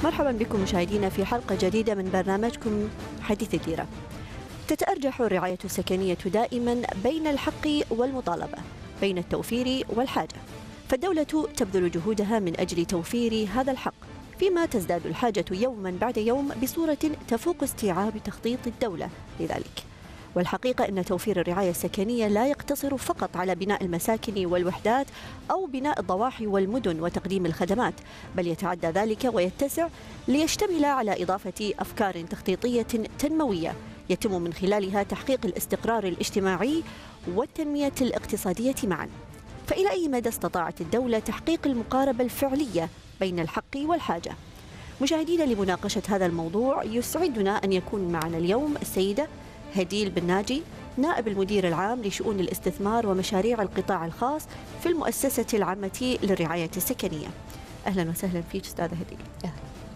مرحبا بكم مشاهدينا في حلقة جديدة من برنامجكم حديث الديرة. تتأرجح الرعاية السكنية دائما بين الحق والمطالبة، بين التوفير والحاجة، فالدولة تبذل جهودها من أجل توفير هذا الحق، فيما تزداد الحاجة يوما بعد يوم بصورة تفوق استيعاب تخطيط الدولة لذلك. والحقيقة أن توفير الرعاية السكنية لا يقتصر فقط على بناء المساكن والوحدات أو بناء الضواحي والمدن وتقديم الخدمات، بل يتعدى ذلك ويتسع ليشتمل على إضافة أفكار تخطيطية تنموية يتم من خلالها تحقيق الاستقرار الاجتماعي والتنمية الاقتصادية معا. فإلى أي مدى استطاعت الدولة تحقيق المقاربة الفعلية بين الحق والحاجة؟ مشاهدينا، لمناقشة هذا الموضوع يسعدنا أن يكون معنا اليوم السيدة هديل بن ناجي، نائب المدير العام لشؤون الاستثمار ومشاريع القطاع الخاص في المؤسسة العامة للرعاية السكنية. أهلا وسهلا فيك أستاذة هديل. أهلا.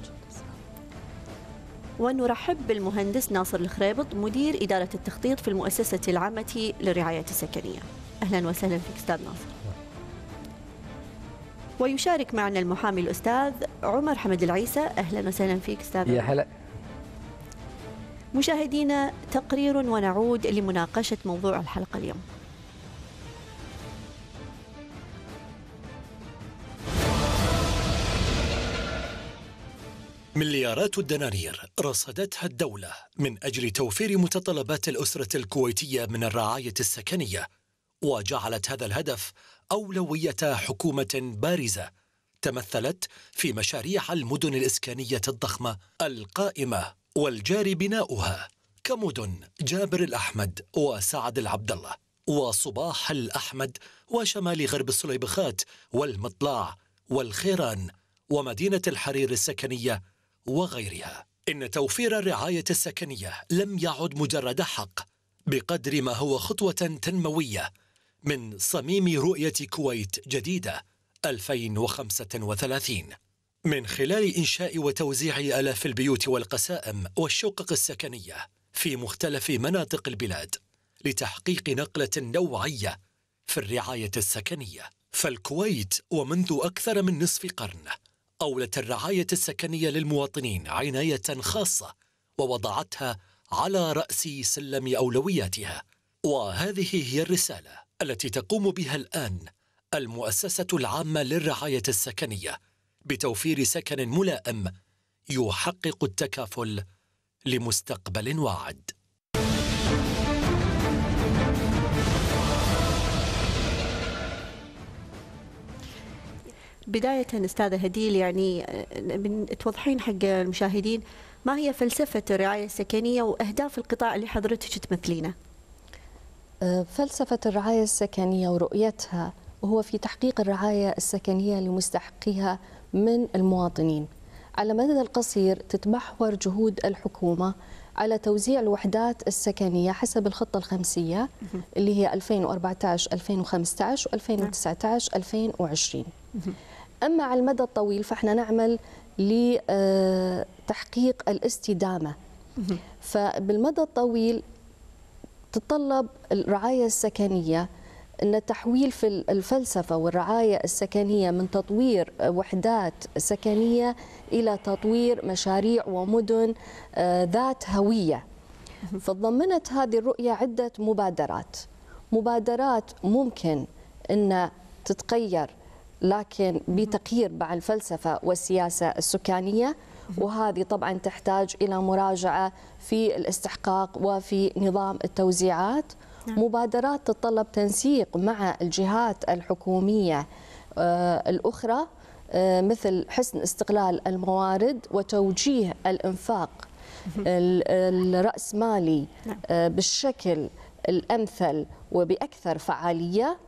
ونرحب بالمهندس ناصر الخريبط، مدير إدارة التخطيط في المؤسسة العامة للرعاية السكنية. أهلا وسهلا فيك أستاذ ناصر. ويشارك معنا المحامي الأستاذ عمر حمد العيسى. أهلا وسهلا فيك أستاذ. يا هلا. مشاهدينا، تقرير ونعود لمناقشة موضوع الحلقة اليوم. مليارات الدنانير رصدتها الدولة من أجل توفير متطلبات الأسرة الكويتية من الرعاية السكنية، وجعلت هذا الهدف أولوية حكومة بارزة تمثلت في مشاريع المدن الإسكانية الضخمة القائمة والجاري بناؤها، كمدن جابر الأحمد وسعد العبدالله وصباح الأحمد وشمال غرب السليبخات والمطلع والخيران ومدينة الحرير السكنية وغيرها. إن توفير الرعاية السكنية لم يعد مجرد حق بقدر ما هو خطوة تنموية من صميم رؤية كويت جديدة 2035، من خلال إنشاء وتوزيع آلاف البيوت والقسائم والشقق السكنية في مختلف مناطق البلاد لتحقيق نقلة نوعية في الرعاية السكنية. فالكويت ومنذ أكثر من نصف قرن أولت الرعاية السكنية للمواطنين عناية خاصة ووضعتها على رأس سلم أولوياتها، وهذه هي الرسالة التي تقوم بها الآن المؤسسة العامة للرعاية السكنية بتوفير سكن ملائم يحقق التكافل لمستقبل واعد. بداية أستاذة هديل، يعني توضحين حق المشاهدين ما هي فلسفة الرعاية السكنية وأهداف القطاع اللي حضرتك تمثلينه؟ فلسفة الرعاية السكنية ورؤيتها هو في تحقيق الرعاية السكنية لمستحقيها من المواطنين. على المدى القصير تتمحور جهود الحكومة على توزيع الوحدات السكنية حسب الخطة الخمسية اللي هي 2014 2015 و2019 2020. أما على المدى الطويل فإحنا نعمل لتحقيق الاستدامة. فبالمدى الطويل تتطلب الرعاية السكنية أن التحويل في الفلسفة والرعاية السكنية من تطوير وحدات سكنية إلى تطوير مشاريع ومدن ذات هوية. فضمنت هذه الرؤية عدة مبادرات ممكن أن تتغير لكن بتغيير مع الفلسفة والسياسة السكانية، وهذه طبعا تحتاج إلى مراجعة في الاستحقاق وفي نظام التوزيعات. مبادرات تتطلب تنسيق مع الجهات الحكومية الأخرى مثل حسن استغلال الموارد وتوجيه الإنفاق الرأسمالي بالشكل الأمثل وبأكثر فعالية،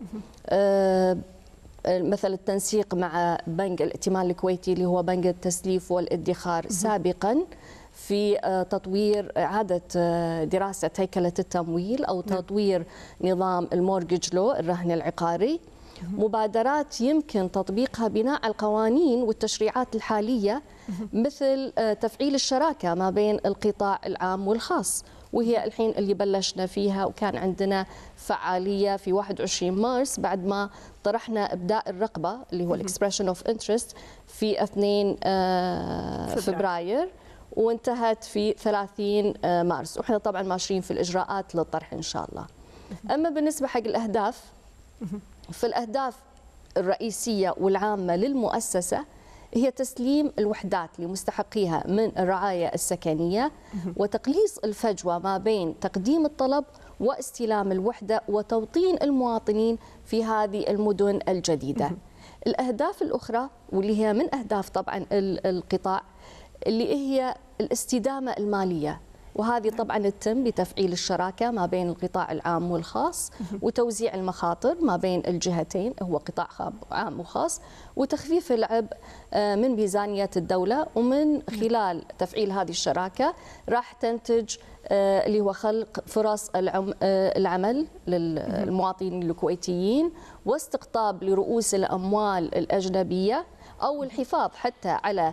مثل التنسيق مع بنك الائتمان الكويتي اللي هو بنك التسليف والادخار سابقا في تطوير إعادة دراسة هيكلة التمويل أو تطوير نظام المورجج لو الرهن العقاري. مبادرات يمكن تطبيقها بناء القوانين والتشريعات الحالية مثل تفعيل الشراكة ما بين القطاع العام والخاص، وهي الحين اللي بلشنا فيها، وكان عندنا فعالية في 21 مارس بعد ما طرحنا إبداء الرغبة اللي هو الإكسبريشن أوف انترست في 2 فبراير، وانتهت في 30 مارس، وإحنا طبعا ماشيين في الإجراءات للطرح إن شاء الله. أما بالنسبة حق الأهداف، فالأهداف الرئيسية والعامة للمؤسسة هي تسليم الوحدات لمستحقيها من الرعاية السكنية، وتقليص الفجوة ما بين تقديم الطلب واستلام الوحدة وتوطين المواطنين في هذه المدن الجديدة. الأهداف الأخرى واللي هي من أهداف طبعا القطاع اللي هي الاستدامة المالية، وهذه طبعا تتم بتفعيل الشراكة ما بين القطاع العام والخاص، وتوزيع المخاطر ما بين الجهتين هو قطاع عام وخاص، وتخفيف العبء من ميزانية الدولة. ومن خلال تفعيل هذه الشراكة راح تنتج اللي هو خلق فرص العمل للمواطنين الكويتيين، واستقطاب لرؤوس الأموال الأجنبية، أو الحفاظ حتى على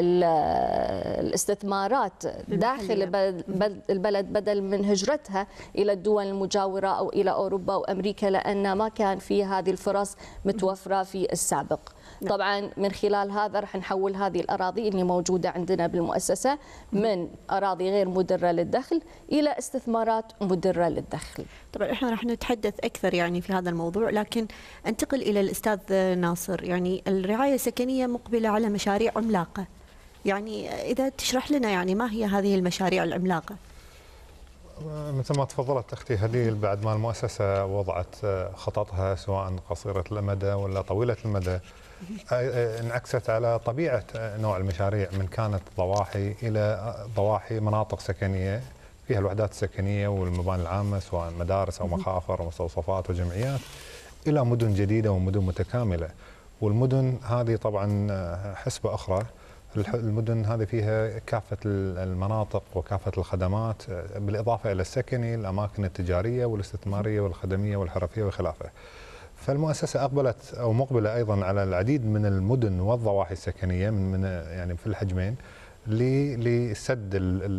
الاستثمارات داخل البلد بدل من هجرتها إلى الدول المجاورة أو إلى أوروبا وأمريكا، لأن ما كان في هذه الفرص متوفرة في السابق. طبعا من خلال هذا راح نحول هذه الأراضي اللي موجودة عندنا بالمؤسسة من أراضي غير مدرة للدخل إلى استثمارات مدرة للدخل. طبعا احنا راح نتحدث أكثر يعني في هذا الموضوع، لكن انتقل إلى الأستاذ ناصر. يعني الرعاية السكنية مقبلة على مشاريع عملاقة، يعني إذا تشرح لنا يعني ما هي هذه المشاريع العملاقة؟ مثل ما تفضلت أختي هديل، بعد ما المؤسسة وضعت خططها سواء قصيرة المدى ولا طويلة المدى، انعكست على طبيعة نوع المشاريع، من كانت ضواحي إلى ضواحي مناطق سكنية فيها الوحدات السكنية والمباني العامة سواء مدارس أو مخافر ومستوصفات وجمعيات، إلى مدن جديدة ومدن متكاملة. والمدن هذه طبعا حسبة أخرى، المدن هذه فيها كافة المناطق وكافة الخدمات، بالإضافة إلى السكني، الأماكن التجارية والاستثمارية والخدمية والحرفية وخلافه. فالمؤسسة أقبلت أو مقبلة أيضا على العديد من المدن والضواحي السكنية من يعني في الحجمين لسد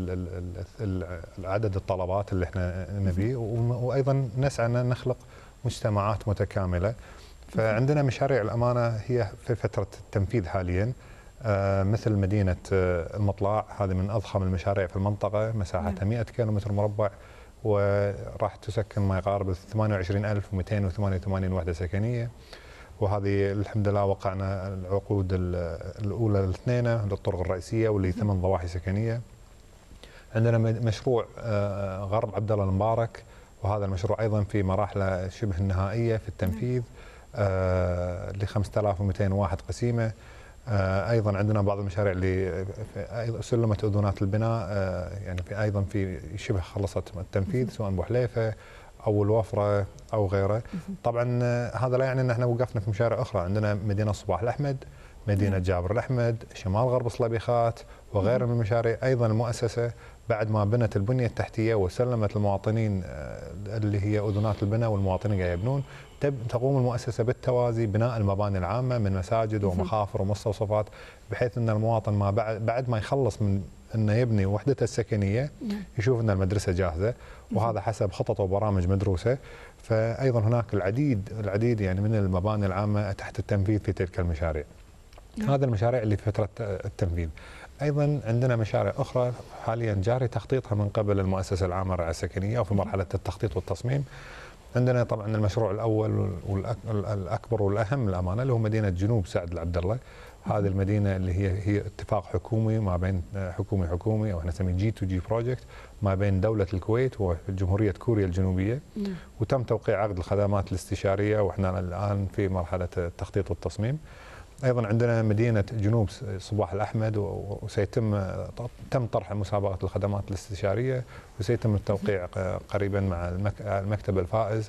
عدد الطلبات اللي احنا نبيه، وأيضا نسعى أن نخلق مجتمعات متكاملة. فعندنا مشاريع الأمانة هي في فترة التنفيذ حاليا، مثل مدينة المطلع، هذه من أضخم المشاريع في المنطقة، مساحتها 100 كيلومتر مربع، وراح تسكن ما يقارب 28288 وحدة سكنية. وهذه الحمد لله وقعنا العقود الأولى الاثنين للطرق الرئيسية واللي 8 ضواحي سكنية. عندنا مشروع غرب عبد الله المبارك، وهذا المشروع أيضا في مراحل شبه النهائية في التنفيذ ل 5201 قسيمة. ايضا عندنا بعض المشاريع اللي سلمت اذونات البناء، يعني في ايضا في شبه خلصت التنفيذ سواء بوحليفه او الوفره او غيره. طبعا هذا لا يعني ان احنا وقفنا في مشاريع اخرى، عندنا مدينه صباح الاحمد، مدينه جابر الاحمد، شمال غرب صليبيخات وغيرها من المشاريع. ايضا المؤسسه بعد ما بنت البنيه التحتيه وسلمت المواطنين اللي هي اذونات البناء والمواطنين قاعد يبنون، تقوم المؤسسة بالتوازي بناء المباني العامة من مساجد ومخافر ومستوصفات، بحيث أن المواطن ما بعد ما يخلص من أنه يبني وحدته السكنية يشوف أن المدرسة جاهزة، وهذا حسب خطط وبرامج مدروسة. فأيضا هناك العديد يعني من المباني العامة تحت التنفيذ في تلك المشاريع. هذا المشاريع اللي في فترة التنفيذ. أيضا عندنا مشاريع أخرى حاليا جاري تخطيطها من قبل المؤسسة العامة للرعاية السكنية أو في مرحلة التخطيط والتصميم. عندنا طبعا المشروع الاول والاكبر والاهم الامانه اللي هو مدينه جنوب سعد العبد الله. هذه المدينه اللي هي اتفاق حكومي ما بين حكومي او احنا نسميه G2G بروجكت ما بين دوله الكويت وجمهوريه كوريا الجنوبيه، وتم توقيع عقد الخدمات الاستشاريه واحنا الان في مرحله التخطيط والتصميم. ايضا عندنا مدينه جنوب صباح الاحمد، تم طرح مسابقه الخدمات الاستشاريه، وسيتم التوقيع قريبا مع المكتب الفائز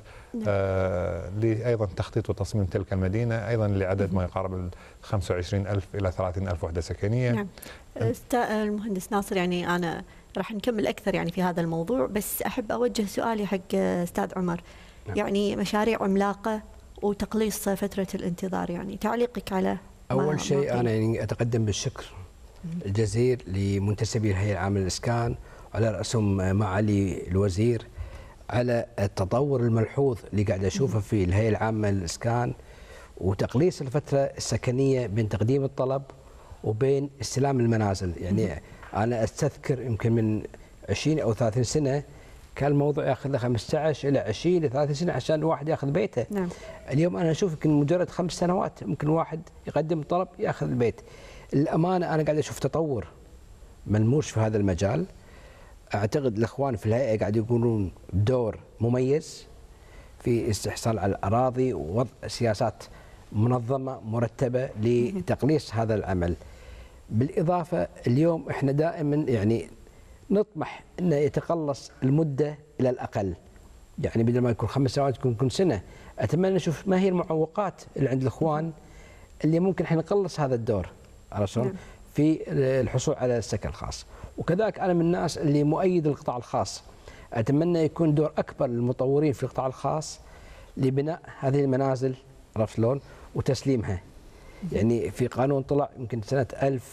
ايضا تخطيط وتصميم تلك المدينه، ايضا لعدد ما يقارب 25,000 الى 30,000 وحده سكنيه. نعم. المهندس ناصر، يعني انا راح نكمل اكثر يعني في هذا الموضوع، بس احب اوجه سؤالي حق استاذ عمر. نعم. يعني مشاريع عملاقه وتقليص فترة الانتظار، يعني تعليقك على أول شيء أنا يعني أتقدم بالشكر الجزيل لمنتسبي الهيئة العامة للإسكان على رأسهم معالي الوزير على التطور الملحوظ اللي قاعد أشوفه في الهيئة العامة للإسكان وتقليص الفترة السكنية بين تقديم الطلب وبين استلام المنازل. يعني أنا أستذكر يمكن من 20 أو 30 سنة كان الموضوع ياخذ له 15 إلى 20 إلى 30 سنة عشان الواحد ياخذ بيته. نعم. اليوم أنا أشوف يمكن مجرد 5 سنوات ممكن واحد يقدم طلب ياخذ البيت. الأمانة أنا قاعد أشوف تطور ملموس في هذا المجال. أعتقد الإخوان في الهيئة قاعد يقولون دور مميز في استحصال على الأراضي ووضع سياسات منظمة مرتبة لتقليص هذا العمل. بالإضافة اليوم إحنا دائما يعني نطمح أنه يتقلص المدة إلى الأقل، يعني بدل ما يكون 5 سنوات يكون سنة. أتمنى نشوف ما هي المعوقات اللي عند الإخوان اللي ممكن احنا نقلص هذا الدور على شلون في الحصول على السكن الخاص. وكذلك أنا من الناس اللي مؤيد القطاع الخاص، أتمنى يكون دور أكبر للمطورين في القطاع الخاص لبناء هذه المنازل عرفت شلون وتسليمها. يعني في قانون طلع يمكن سنة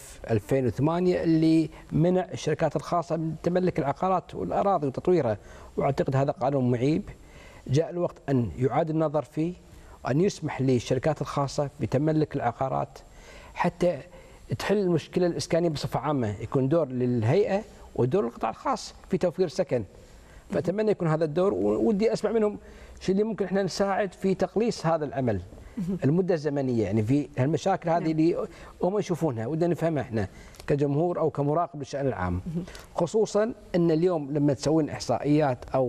2008 اللي منع الشركات الخاصة من تملك العقارات والأراضي وتطويرها، وأعتقد هذا قانون معيب. جاء الوقت أن يعاد النظر فيه وأن يسمح للشركات الخاصة بتملك العقارات حتى تحل المشكلة الإسكانية بصفة عامة. يكون دور للهيئة ودور القطاع الخاص في توفير سكن. فأتمنى يكون هذا الدور، ودي أسمع منهم شو اللي ممكن احنا نساعد في تقليص هذا العمل المدة الزمنية. يعني في هالمشاكل هذه اللي هم يشوفونها ودنا نفهمها احنا كجمهور أو كمراقب للشأن العام، خصوصا أن اليوم لما تسوين إحصائيات أو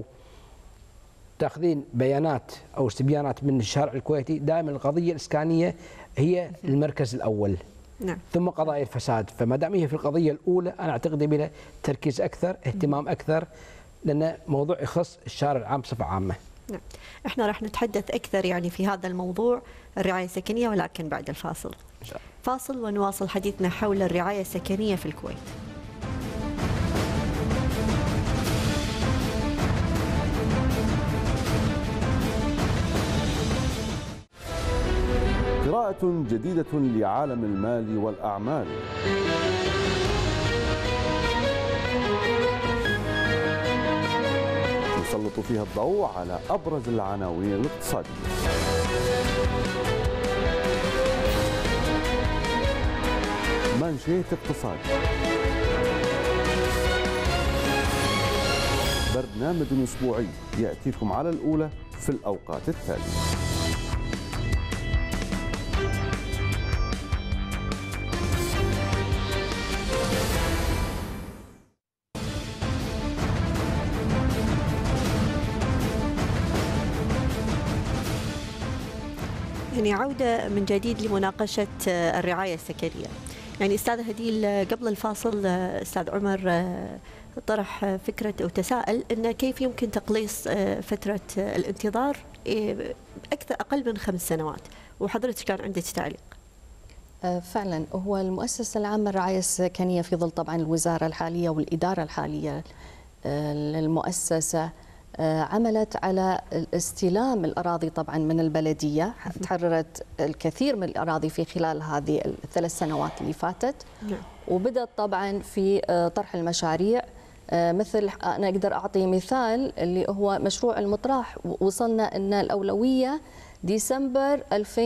تاخذين بيانات أو استبيانات من الشارع الكويتي دائما القضية الإسكانية هي المركز الأول. نعم. ثم قضايا الفساد. فما دام هي في القضية الأولى أنا أعتقد بها تركيز أكثر، اهتمام أكثر، لأن موضوع يخص الشارع العام بصفة عامة. نعم. احنا راح نتحدث أكثر يعني في هذا الموضوع الرعاية السكنية، ولكن بعد الفاصل. إن شاء الله. فاصل ونواصل حديثنا حول الرعاية السكنية في الكويت. قراءة جديدة لعالم المال والأعمال. نسلط فيها الضوء على أبرز العناوين الاقتصادية. منشية اقتصاد. برنامج أسبوعي يأتيكم على الأولى في الأوقات التالية. يعني عودة من جديد لمناقشة الرعاية السكنية. يعني أستاذ هديل قبل الفاصل أستاذ عمر طرح فكرة أو تساءل أن كيف يمكن تقليص فترة الانتظار أقل من 5 سنوات، وحضرتك كان عندك تعليق. فعلا هو المؤسسة العامة للرعاية السكنية في ظل طبعا الوزارة الحالية والإدارة الحالية للمؤسسة عملت على استلام الأراضي طبعا من البلدية. تحررت الكثير من الأراضي في خلال هذه ال3 سنوات اللي فاتت. وبدأت طبعا في طرح المشاريع، مثل أنا أقدر أعطي مثال اللي هو مشروع المطراح. وصلنا أن الأولوية ديسمبر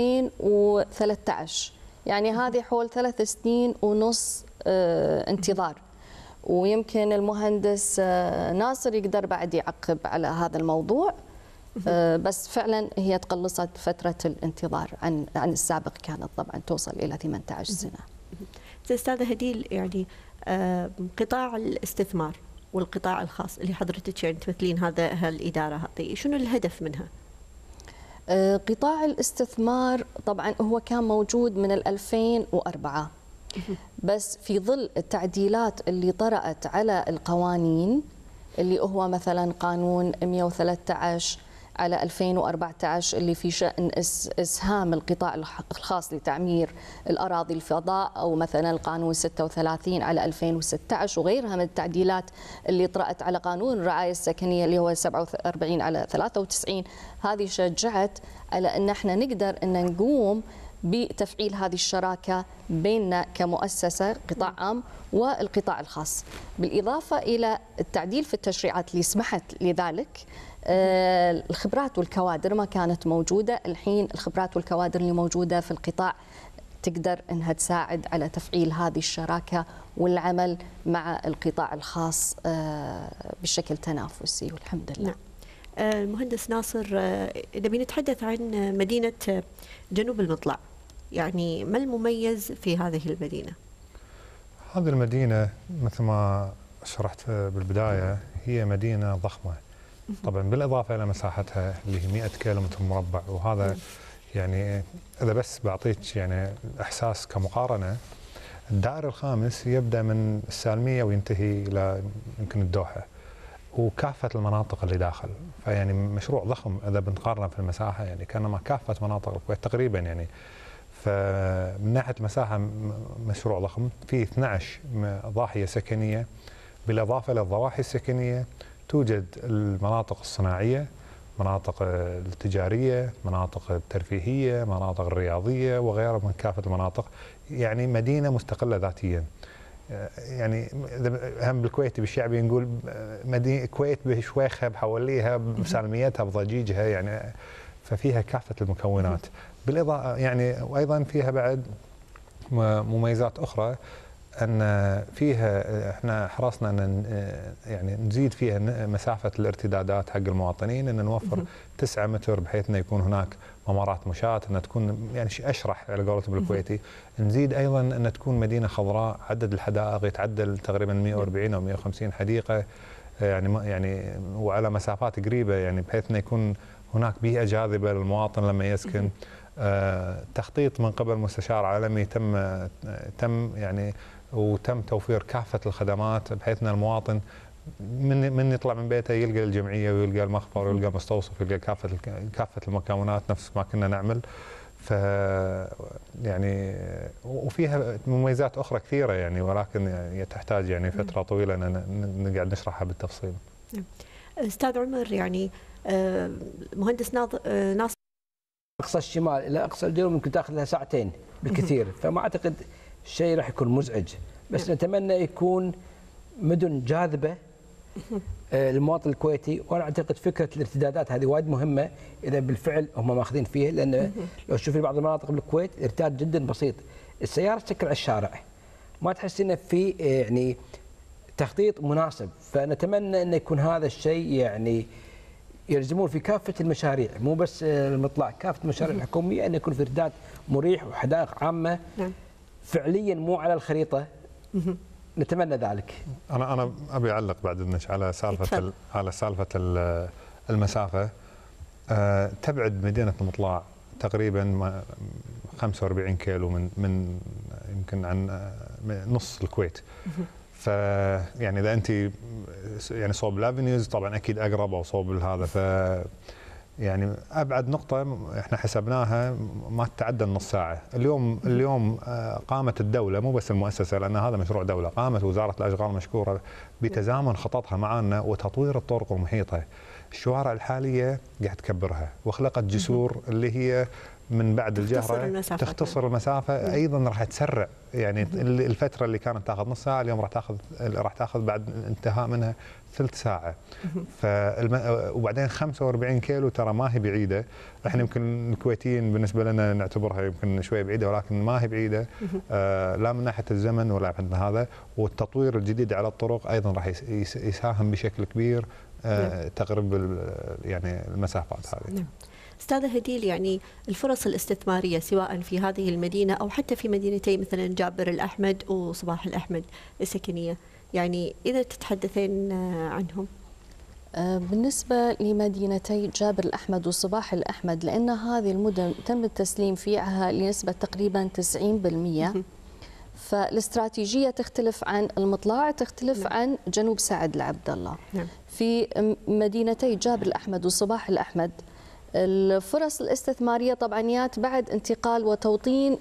2013، يعني هذه حول 3 سنين ونص انتظار. ويمكن المهندس ناصر يقدر بعد يعقب على هذا الموضوع، بس فعلا هي تقلصت فترة الانتظار عن السابق، كانت طبعا توصل إلى 18 سنة. أستاذة هديل، يعني قطاع الاستثمار والقطاع الخاص اللي حضرتك يعني تمثلين هذا الإدارة هذه، شنو الهدف منها؟ قطاع الاستثمار طبعا هو كان موجود من 2004، بس في ظل التعديلات اللي طرأت على القوانين اللي هو مثلا قانون 113 على 2014 اللي في شأن إسهام القطاع الخاص لتعمير الأراضي الفضاء، أو مثلا القانون 36 على 2016 وغيرها من التعديلات اللي طرأت على قانون الرعاية السكنية اللي هو 47 على 93. هذه شجعت على أن احنا نقدر أن نقوم بتفعيل هذه الشراكة بيننا كمؤسسة قطاع عام والقطاع الخاص، بالإضافة إلى التعديل في التشريعات اللي سمحت لذلك. الخبرات والكوادر ما كانت موجودة، الحين الخبرات والكوادر اللي موجودة في القطاع تقدر أنها تساعد على تفعيل هذه الشراكة والعمل مع القطاع الخاص بشكل تنافسي، والحمد لله. المهندس ناصر، نبي نتحدث عن مدينة جنوب المطلع، يعني ما المميز في هذه المدينة؟ هذه المدينة مثل ما شرحت بالبداية هي مدينة ضخمة طبعا، بالإضافة إلى مساحتها اللي هي 100 كيلومتر مربع، وهذا يعني إذا بس بعطيك يعني إحساس كمقارنة، الدائري الخامس يبدأ من السالمية وينتهي إلى يمكن الدوحة وكافة المناطق اللي داخل، فيعني مشروع ضخم إذا بنقارنه في المساحة، يعني كانما كافة مناطق الكويت تقريبا يعني. فمن ناحية المساحة مشروع ضخم، فيه 12 ضاحية سكنية، بالإضافة إلى الضواحي السكنية توجد المناطق الصناعية، مناطق التجارية، مناطق الترفيهية، مناطق الرياضية وغيرها من كافة المناطق، يعني مدينة مستقلة ذاتيا. يعني هم بالكويت بالشعبي نقول مدينة الكويت بشويخها بحواليها بسالميتها بضجيجها، يعني ففيها كافة المكونات. بالإضافة يعني وأيضا فيها بعد مميزات أخرى، أن فيها احنا حرصنا أن يعني نزيد فيها مسافة الارتدادات حق المواطنين، أن نوفر 9 متر بحيث أنه يكون هناك ممرات مشاة، أن تكون يعني أشرح على قولتهم بالكويتي. نزيد أيضا أن تكون مدينة خضراء، عدد الحدائق يتعدل تقريبا 140 أو 150 حديقة، يعني وعلى مسافات قريبة، يعني بحيث أنه يكون هناك بيئة جاذبة للمواطن لما يسكن. تخطيط من قبل مستشار عالمي تم يعني وتم توفير كافة الخدمات بحيث أن المواطن من يطلع من بيته يلقى الجمعية ويلقى المخبر ويلقى المستوصف ويلقى كافة المكونات نفس ما كنا نعمل. ف يعني وفيها مميزات أخرى كثيرة يعني، ولكن يعني تحتاج يعني فترة طويلة أن نقعد نشرحها بالتفصيل. أستاذ عمر، يعني مهندس ناصر، أقصى الشمال إلى أقصى الجنوب ممكن تأخذ لها ساعتين بالكثير، فما أعتقد شيء راح يكون مزعج، بس نتمنى يكون مدن جاذبة للمواطن الكويتي. وأنا أعتقد فكرة الارتدادات هذه وايد مهمة إذا بالفعل هم ماخذين فيها، لأن لو تشوفي بعض المناطق بالكويت الارتداد جدا بسيط، السيارة تسكر على الشارع، ما تحس إنه في يعني تخطيط مناسب. فنتمنى أن يكون هذا الشيء يعني يلزمون في كافة المشاريع، مو بس المطلع، كافة المشاريع الحكومية أن يكون في ارتداد مريح وحدائق عامة فعليا مو على الخريطة. نتمنى ذلك. أنا أبي أعلق بعد إذنك على سالفة المسافة. تبعد مدينة المطلع تقريبا 45 كيلو من يمكن عن نص الكويت. فيعني اذا انت يعني صوب الافنيوز طبعا اكيد اقرب، او صوب هذا، ف يعني ابعد نقطه احنا حسبناها ما تتعدى النص ساعه. اليوم قامت الدوله، مو بس المؤسسه لان هذا مشروع دوله، قامت وزاره الاشغال مشكوره بتزامن خططها معنا وتطوير الطرق المحيطه. الشوارع الحاليه قاعد تكبرها وخلقت جسور اللي هي من بعد الجهره تختصر المسافه، ايضا راح تسرع يعني الفتره اللي كانت تاخذ نص ساعه اليوم راح تاخذ بعد انتهاء منها ثلث ساعه. وبعدين 45 كيلو ترى ما هي بعيده، احنا يمكن الكويتيين بالنسبه لنا نعتبرها يمكن شوي بعيده، ولكن ما هي بعيده لا من ناحيه الزمن ولا من هذا. والتطوير الجديد على الطرق ايضا راح يساهم بشكل كبير تقرب يعني المسافات هذه. أستاذة هديل، يعني الفرص الاستثمارية سواء في هذه المدينة أو حتى في مدينتي مثلا جابر الأحمد وصباح الأحمد السكنية، يعني إذا تتحدثين عنهم. بالنسبة لمدينتي جابر الأحمد وصباح الأحمد، لأن هذه المدن تم التسليم فيها لنسبة تقريبا 90%، فالاستراتيجية تختلف عن المطلع، تختلف عن جنوب سعد العبد الله. في مدينتي جابر الأحمد وصباح الأحمد الفرص الاستثمارية طبعا يات بعد انتقال وتوطين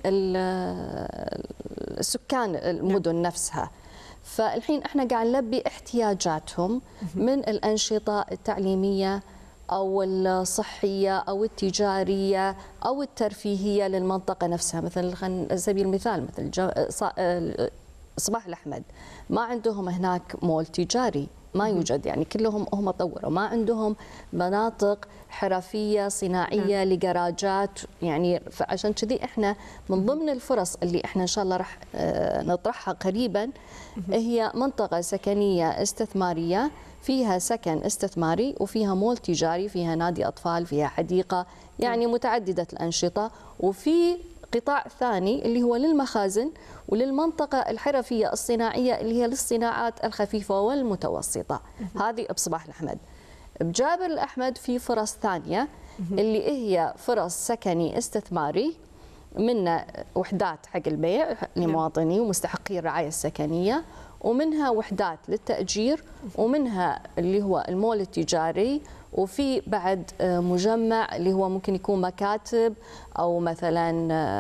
السكان المدن نفسها، فالحين احنا قاعد نلبي احتياجاتهم من الأنشطة التعليمية أو الصحية أو التجارية أو الترفيهية للمنطقة نفسها. مثل على سبيل المثال مثل صباح الأحمد ما عندهم هناك مول تجاري، ما يوجد، يعني كلهم هم طوروا، ما عندهم مناطق حرفية صناعية لجراجات. يعني فعشان كذي احنا من ضمن الفرص اللي احنا ان شاء الله راح نطرحها قريبا هي منطقة سكنية استثمارية فيها سكن استثماري وفيها مول تجاري، فيها نادي أطفال، فيها حديقة، يعني متعددة الأنشطة. وفي قطاع ثاني اللي هو للمخازن وللمنطقة الحرفية الصناعية اللي هي للصناعات الخفيفة والمتوسطة. هذه بصباح الأحمد. بجابر الأحمد في فرص ثانية اللي هي فرص سكني استثماري، منها وحدات حق البيع لمواطني ومستحقي الرعاية السكنية، ومنها وحدات للتأجير، ومنها اللي هو المول التجاري، وفي بعد مجمع اللي هو ممكن يكون مكاتب أو مثلا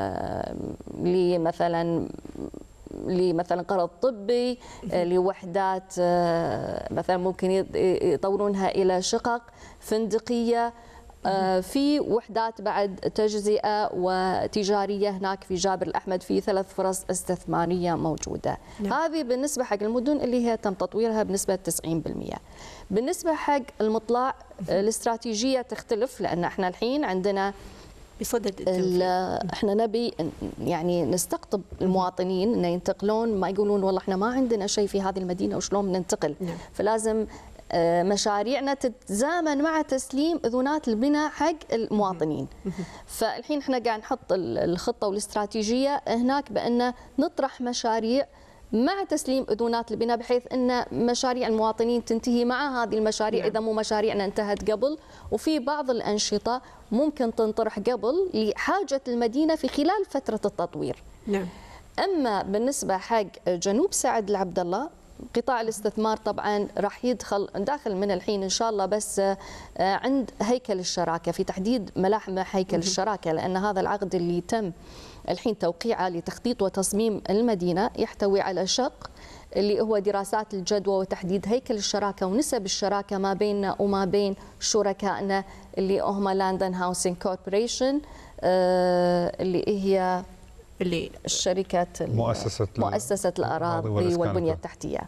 لمثلا قرض طبي، لوحدات مثلا ممكن يطورونها إلى شقق فندقية. في وحدات بعد تجزئة وتجارية هناك في جابر الأحمد، في 3 فرص استثمارية موجودة. هذه بالنسبة حق المدن اللي هي تم تطويرها بنسبة 90%. بالنسبة حق المطلع الاستراتيجية تختلف، لأن احنا الحين عندنا بصدد احنا نبي يعني نستقطب المواطنين ان ينتقلون، ما يقولون والله احنا ما عندنا شيء في هذه المدينة وشلون ننتقل. فلازم مشاريعنا تتزامن مع تسليم اذونات البناء حق المواطنين. فالحين احنا قاعد نحط الخطه والاستراتيجيه هناك بان نطرح مشاريع مع تسليم اذونات البناء، بحيث ان مشاريع المواطنين تنتهي مع هذه المشاريع اذا مو مشاريعنا انتهت قبل. وفي بعض الانشطه ممكن تنطرح قبل لحاجه المدينه في خلال فتره التطوير. نعم. اما بالنسبه حق جنوب سعد العبد الله، قطاع الاستثمار طبعا راح يدخل داخل من الحين ان شاء الله، بس عند هيكل الشراكه، في تحديد ملامح هيكل الشراكه، لان هذا العقد اللي تم الحين توقيعه لتخطيط وتصميم المدينه يحتوي على شق اللي هو دراسات الجدوى وتحديد هيكل الشراكه ونسب الشراكه ما بيننا وما بين شركائنا اللي هم لاندن هاوسنج كوربوريشن، اللي هي الشركات مؤسسة الأراضي والبنية التحتية.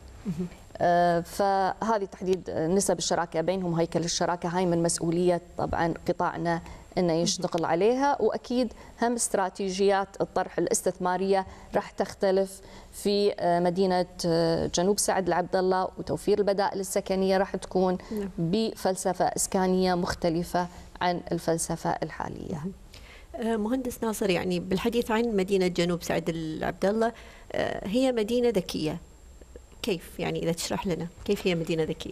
فهذه تحديد نسب الشراكة بينهم، هيكل الشراكة هاي من مسؤولية طبعا قطاعنا أنه يشتغل عليها. وأكيد هم استراتيجيات الطرح الاستثمارية راح تختلف في مدينة جنوب سعد العبد الله، وتوفير البدائل السكنية راح تكون بفلسفة إسكانية مختلفة عن الفلسفة الحالية. مهندس ناصر، يعني بالحديث عن مدينة جنوب سعد العبد الله، هي مدينة ذكية، كيف يعني إذا تشرح لنا كيف هي مدينة ذكية؟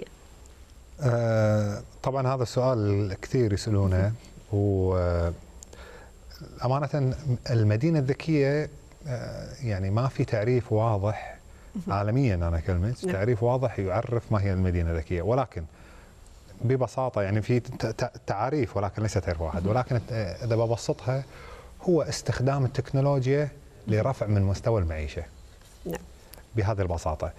طبعا هذا السؤال كثير يسألونه، وأمانة المدينة الذكية يعني ما في تعريف واضح عالميا، أنا كلمة تعريف واضح يعرف ما هي المدينة الذكية، ولكن ببساطة يعني في تعاريف ولكن ليس تعريف واحد. ولكن إذا ببسطها هو استخدام التكنولوجيا لرفع من مستوى المعيشة. نعم. بهذه البساطة.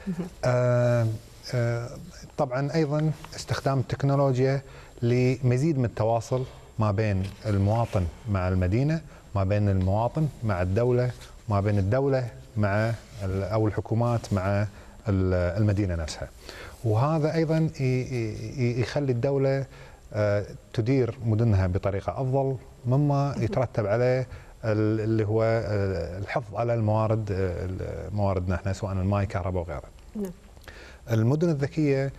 طبعا أيضا استخدام التكنولوجيا لمزيد من التواصل ما بين المواطن مع المدينة، ما بين المواطن مع الدولة، ما بين الدولة مع أو الحكومات مع المدينة نفسها. وهذا أيضا يخلي الدولة تدير مدنها بطريقة أفضل، مما يترتب عليه اللي هو الحفظ على مواردنا احنا، سواء الماء، كهرباء وغيره. المدن الذكية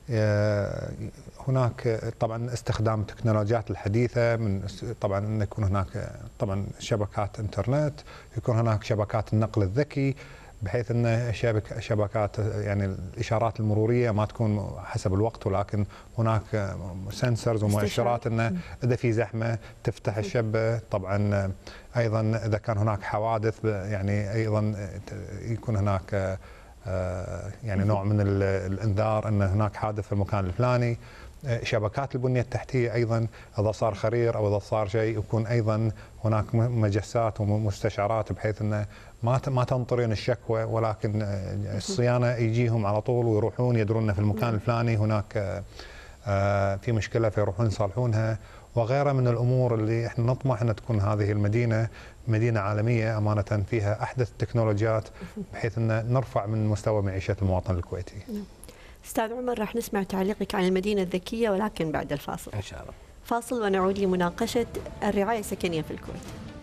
هناك طبعا استخدام التكنولوجيات الحديثة، من طبعا أن يكون هناك طبعا شبكات انترنت، يكون هناك شبكات النقل الذكي، بحيث ان شبكات يعني الاشارات المروريه ما تكون حسب الوقت، ولكن هناك سنسرز ومؤشرات انه اذا في زحمه تفتح الشبه. طبعا ايضا اذا كان هناك حوادث يعني ايضا يكون هناك يعني نوع من الانذار ان هناك حادث في المكان الفلاني. شبكات البنيه التحتيه ايضا اذا صار خرير او اذا صار شيء يكون ايضا هناك مجسات ومستشعرات، بحيث انه ما تنطرين الشكوى، ولكن الصيانه يجيهم على طول ويروحون يدرون في المكان الفلاني هناك في مشكله فيروحون يصالحونها، وغيرها من الامور اللي احنا نطمح ان تكون هذه المدينه مدينه عالميه امانه فيها احدث التكنولوجيات، بحيث ان نرفع من مستوى معيشه المواطن الكويتي. استاذ عمر، راح نسمع تعليقك عن المدينه الذكيه ولكن بعد الفاصل. ان شاء الله. فاصل ونعود لمناقشه الرعايه السكنيه في الكويت.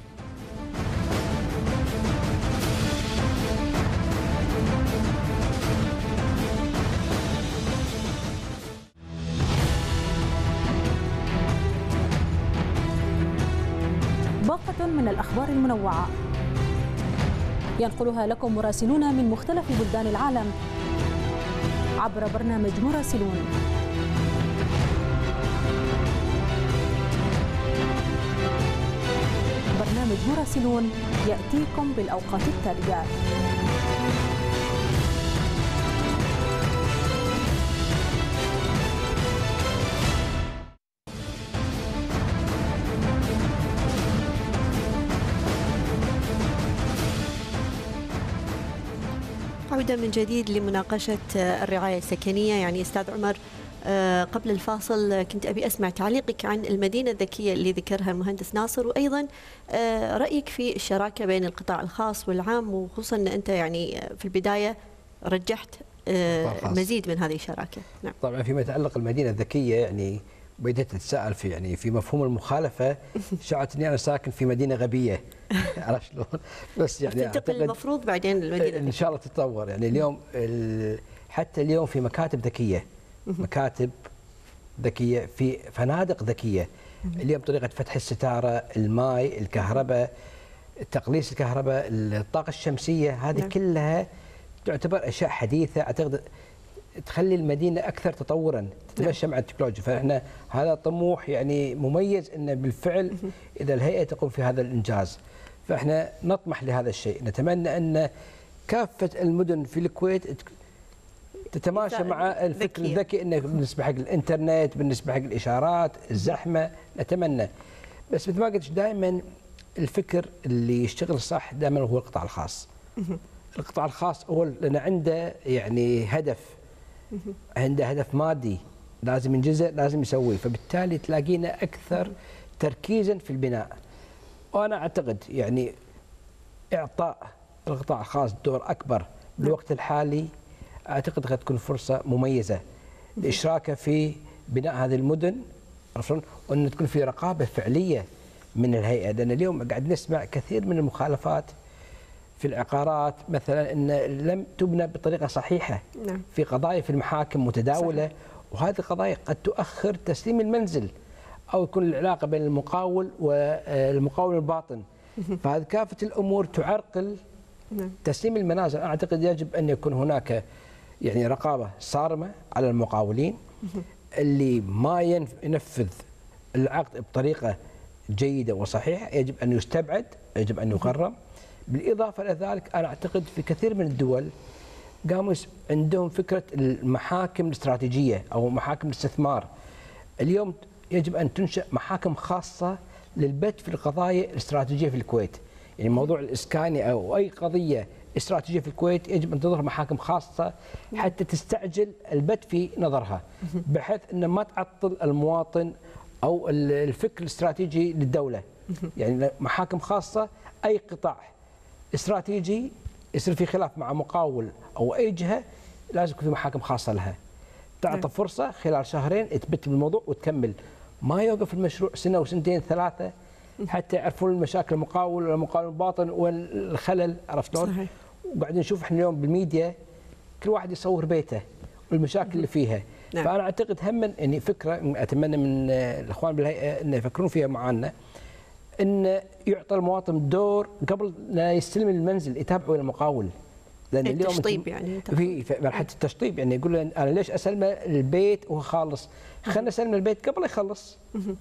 باقة من الأخبار المنوعة ينقلها لكم مراسلون من مختلف بلدان العالم عبر برنامج مراسلون. برنامج مراسلون يأتيكم بالأوقات التالية: عودة من جديد لمناقشة الرعاية السكنية. يعني أستاذ عمر، قبل الفاصل كنت أبي أسمع تعليقك عن المدينة الذكية اللي ذكرها المهندس ناصر، وأيضا رأيك في الشراكة بين القطاع الخاص والعام، وخصوصا أن أنت يعني في البداية رجحت مزيد من هذه الشراكة. نعم. طبعا فيما يتعلق المدينة الذكية، يعني بديت أتساءل في مفهوم المخالفة، شعرت اني انا ساكن في مدينه غبيه. عرفت شلون؟ بس يعني تنتقل المفروض بعدين المدينه ان شاء الله تتطور. يعني اليوم حتى اليوم في مكاتب ذكيه، مكاتب ذكيه، في فنادق ذكيه. اليوم طريقه فتح الستاره، الماء، الكهرباء، تقليص الكهرباء، الطاقه الشمسيه، هذه كلها تعتبر اشياء حديثه اعتقد تخلي المدينه اكثر تطورا، تتمشى مع التكنولوجيا. فاحنا هذا طموح يعني مميز انه بالفعل اذا الهيئه تقوم في هذا الانجاز، فاحنا نطمح لهذا الشيء. نتمنى ان كافه المدن في الكويت تتماشى مع الفكر الذكي، انه بالنسبه حق الانترنت، بالنسبه حق الاشارات، الزحمه، نتمنى. بس مثل ما قلت دائما الفكر اللي يشتغل صح دائما هو القطاع الخاص. القطاع الخاص هو لان عنده يعني هدف، عنده هدف مادي لازم ينجزه، لازم يسويه، فبالتالي تلاقينا اكثر تركيزا في البناء. وانا اعتقد يعني اعطاء القطاع الخاص دور اكبر بالوقت الحالي اعتقد قد تكون فرصه مميزه لاشراكه في بناء هذه المدن، عرفتوا، وان تكون في رقابه فعليه من الهيئه، لان اليوم قاعد نسمع كثير من المخالفات في العقارات مثلا ان لم تبنى بطريقه صحيحه. نعم. في قضايا في المحاكم متداوله، صحيح. وهذه القضايا قد تؤخر تسليم المنزل او يكون العلاقه بين المقاول والمقاول الباطن. فهذه كافه الامور تعرقل تسليم المنازل. اعتقد يجب ان يكون هناك يعني رقابه صارمه على المقاولين اللي ما ينفذ العقد بطريقه جيده وصحيحه، يجب ان يستبعد، يجب ان يغرم. بالإضافة إلى ذلك أنا أعتقد في كثير من الدول قاموا عندهم فكرة المحاكم الاستراتيجية أو محاكم الاستثمار. اليوم يجب أن تنشأ محاكم خاصة للبت في القضايا الاستراتيجية في الكويت. يعني موضوع الإسكاني أو أي قضية استراتيجية في الكويت يجب أن تظهر محاكم خاصة حتى تستعجل البت في نظرها، بحيث أن ما تعطل المواطن أو الفكر الاستراتيجي للدولة. يعني محاكم خاصة، أي قطاع استراتيجي يصير في خلاف مع مقاول او اي جهه لازم يكون في محاكم خاصه لها، تعطى فرصه خلال شهرين تبت بالموضوع وتكمل، ما يوقف المشروع سنه وسنتين ثلاثه حتى يعرفون المشاكل المقاول والمقاول الباطن والخلل. عرفت شلون؟ وقاعدين نشوف احنا اليوم بالميديا كل واحد يصور بيته والمشاكل اللي فيها. نعم. فانا اعتقد هم يعني فكره اتمنى من الاخوان بالهيئه انه يفكرون فيها معنا، ان يعطى المواطن دور قبل لا يستلم المنزل يتابعوا المقاول. لان اليوم التشطيب يعني في مرحله التشطيب، يعني يقول انا ليش اسلمه البيت وهو خالص؟ خلينا نسلم البيت قبل يخلص.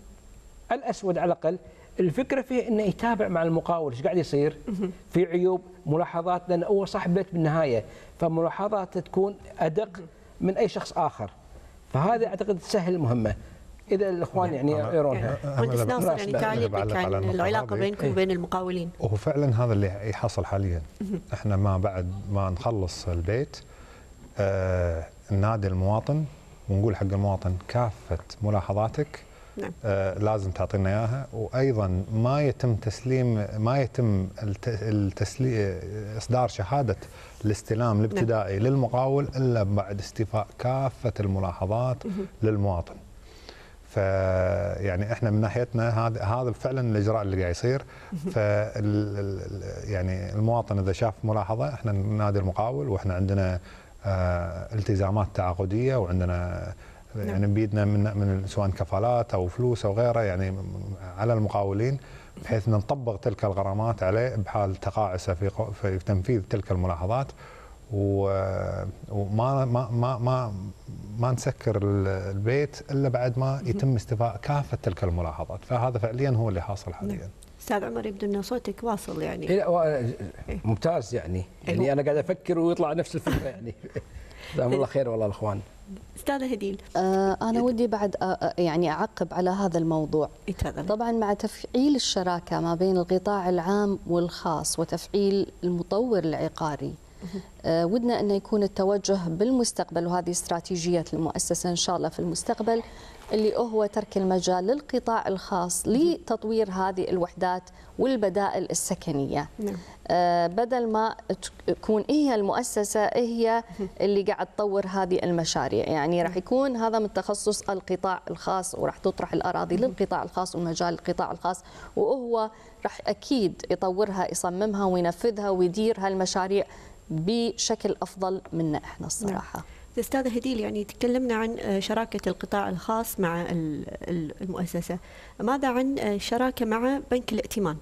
الاسود على الاقل. الفكره فيه انه يتابع مع المقاول ايش قاعد يصير، في عيوب، ملاحظات، لان هو صاحب بيت بالنهايه، فملاحظاته تكون ادق من اي شخص اخر. فهذا اعتقد تسهل المهمه. اذا الاخوان يعني يرونها. مهندس ناصر، يعني تعليقك عن العلاقه بينكم وبين المقاولين. وهو فعلا هذا اللي يحصل حاليا. احنا ما بعد ما نخلص البيت ننادي المواطن ونقول حق المواطن كافه ملاحظاتك. نعم. لازم تعطينا اياها، وايضا ما يتم اصدار شهاده الاستلام الابتدائي للمقاول الا بعد استيفاء كافه الملاحظات للمواطن. فيعني احنا من ناحيتنا هذا فعلا الاجراء اللي قاعد يصير. يعني المواطن اذا شاف ملاحظه احنا ننادي المقاول، واحنا عندنا التزامات تعاقديه، وعندنا يعني بيدنا من سواء كفالات او فلوس او غيره يعني على المقاولين، بحيث نطبق تلك الغرامات عليه بحال تقاعسه في تنفيذ تلك الملاحظات، وما ما نسكر البيت الا بعد ما يتم استيفاء كافه تلك الملاحظات. فهذا فعليا هو اللي حاصل حاليا. استاذ عمر، يبدو ان صوتك واصل يعني. لا ممتاز يعني انا قاعد افكر ويطلع نفس الفكره يعني. جزاهم الله خير والله الاخوان. استاذه هديل، انا ودي بعد يعني اعقب على هذا الموضوع. طبعا مع تفعيل الشراكه ما بين القطاع العام والخاص وتفعيل المطور العقاري، ودنا أن يكون التوجه بالمستقبل، وهذه استراتيجية المؤسسة إن شاء الله في المستقبل، اللي هو ترك المجال للقطاع الخاص لتطوير هذه الوحدات والبدائل السكنية. بدل ما تكون هي المؤسسة هي اللي قاعد تطور هذه المشاريع. يعني راح يكون هذا من تخصص القطاع الخاص، وراح تطرح الأراضي للقطاع الخاص والمجال للقطاع الخاص، وهو راح أكيد يطورها يصممها وينفذها ويدير هالمشاريع بشكل أفضل منا إحنا الصراحة. أستاذة هديل، يعني تكلمنا عن شراكة القطاع الخاص مع المؤسسة، ماذا عن الشراكة مع بنك الائتمان؟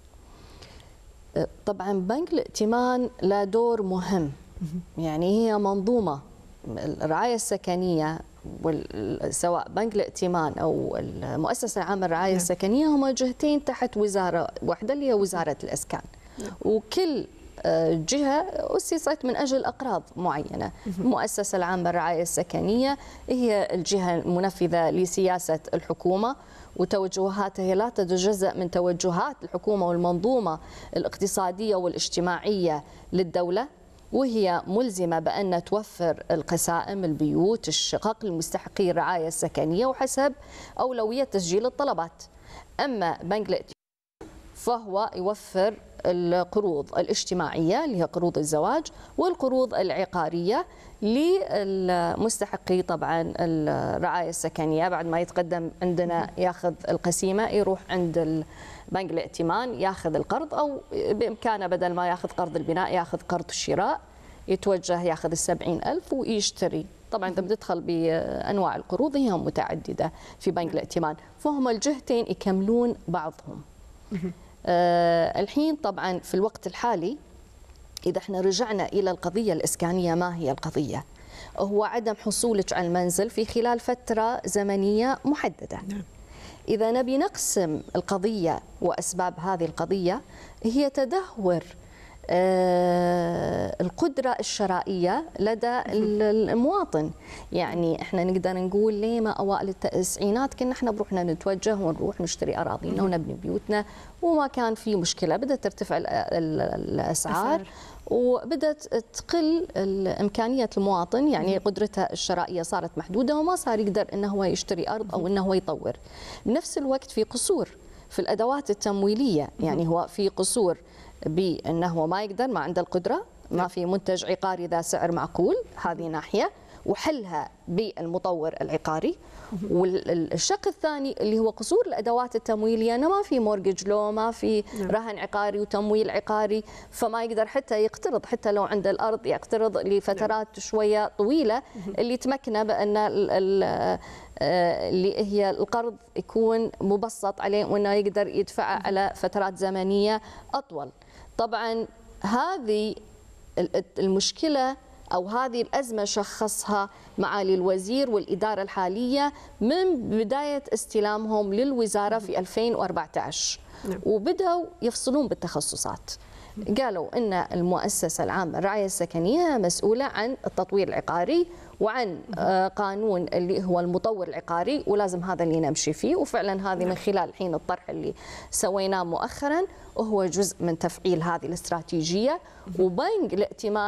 طبعا بنك الائتمان له دور مهم، يعني هي منظومة الرعاية السكنية، سواء بنك الائتمان أو المؤسسة العامة للرعاية السكنية، هما جهتين تحت وزارة واحدة اللي هي وزارة الإسكان. وكل جهة أسست من أجل أغراض معينة. المؤسسة العامة للرعاية السكنية هي الجهة المنفذة لسياسة الحكومة، وتوجهاتها هي لا تتجزأ من توجهات الحكومة والمنظومة الاقتصادية والاجتماعية للدولة، وهي ملزمة بأن توفر القسائم، البيوت، الشقق لمستحقي الرعاية السكنية وحسب أولوية تسجيل الطلبات. أما بنك الائتمان فهو يوفر القروض الاجتماعية اللي هي قروض الزواج، والقروض العقارية للمستحقي طبعا الرعاية السكنية. بعد ما يتقدم عندنا ياخذ القسيمة يروح عند بنك الائتمان ياخذ القرض، أو بإمكانه بدل ما ياخذ قرض البناء ياخذ قرض الشراء، يتوجه ياخذ 70,000 ويشتري. طبعا انت بتدخل بانواع القروض هي متعدده في بنك الائتمان، فهم الجهتين يكملون بعضهم. الحين طبعا في الوقت الحالي إذا احنا رجعنا إلى القضية الإسكانية، ما هي القضية؟ هو عدم حصولك على المنزل في خلال فترة زمنية محددة. إذا نبي نقسم القضية وأسباب هذه القضية، هي تدهور القدرة الشرائية لدى المواطن. يعني احنا نقدر نقول ليه ما اوائل التسعينات كنا احنا بروحنا نتوجه ونروح نشتري اراضينا ونبني بيوتنا وما كان في مشكلة. بدأت ترتفع الاسعار وبدأت تقل إمكانية المواطن، يعني قدرتها الشرائية صارت محدودة وما صار يقدر انه هو يشتري ارض او انه هو يطور. بنفس الوقت في قصور في الادوات التمويلية، يعني هو في قصور بأنه هو ما يقدر، ما عنده القدرة، ما في منتج عقاري ذا سعر معقول، هذه ناحية، وحلها بالمطور العقاري. والشق الثاني اللي هو قصور الأدوات التمويلية، أنه ما في مورجج لو، ما في رهن عقاري وتمويل عقاري، فما يقدر حتى يقترض، حتى لو عنده الأرض يقترض لفترات شوية طويلة اللي تمكنه بأن اللي هي القرض يكون مبسط عليه وأنه يقدر يدفعه على فترات زمنية أطول. طبعا هذه المشكلة أو هذه الأزمة شخصها معالي الوزير والإدارة الحالية من بداية استلامهم للوزارة في 2014، وبدأوا يفصلون بالتخصصات. قالوا أن المؤسسة العامة للرعاية السكنية مسؤولة عن التطوير العقاري وعن قانون اللي هو المطور العقاري، ولازم هذا اللي نمشي فيه. وفعلا هذه من خلال الحين الطرح اللي سويناه مؤخرا وهو جزء من تفعيل هذه الاستراتيجية. وبنك الائتمان